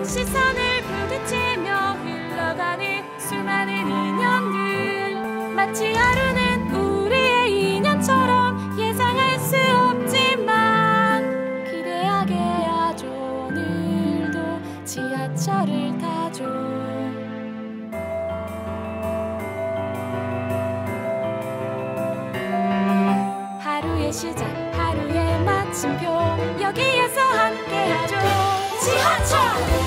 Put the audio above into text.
시선을 부딪히며 흘러가는 수많은 인연들, 마치 하루는 우리의 인연처럼 예상할 수 없지만 기대하게 하죠. 오늘도 지하철을 타죠. 하루의 시작, 하루의 마침표, 여기에서 함께하죠. 지하철